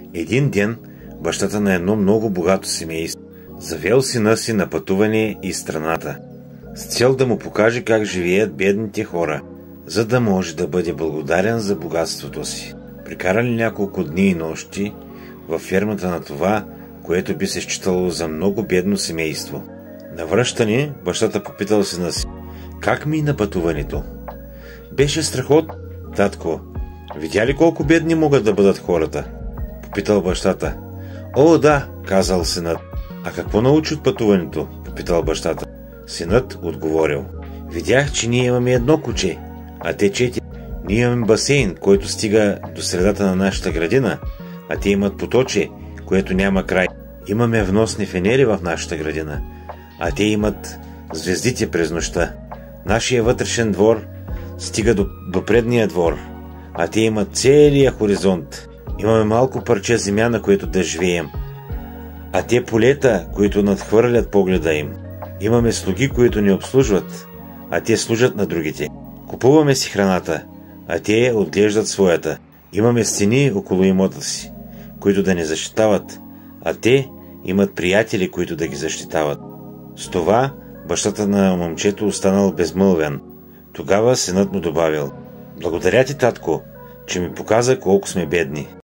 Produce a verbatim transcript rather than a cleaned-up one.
Един ден бащата на едно много богато семейство завел сина си на пътуване из страната, с цел да му покаже как живеят бедните хора, за да може да бъде благодарен за богатството си. Прекарали няколко дни и нощи във фермата на това, което би се считало за много бедно семейство. На връщане бащата попитал сина си: как мина пътуването? Беше страхотно, татко. Видя ли колко бедни могат да бъдат хората? Попитал бащата. О, да, казал синът. А какво научи от пътуването? Попитал бащата. Синът отговорил. Видях, че ние имаме едно куче, а те четири. Ние имаме басейн, който стига до средата на нашата градина, а те имат поточе, което няма край. Имаме вносни фенери в нашата градина, а те имат звездите през нощта. Нашия вътрешен двор стига до, до предния двор, а те имат целия хоризонт. Имаме малко парче земя, на което да живеем, а те полета, които надхвърлят погледа им. Имаме слуги, които ни обслужват, а те служат на другите. Купуваме си храната, а те отглеждат своята. Имаме стени около имота си, които да ни защитават, а те имат приятели, които да ги защитават. С това бащата на момчето останал безмълвен. Тогава синът му добавил: благодаря ти, татко, че ми показа колко сме бедни.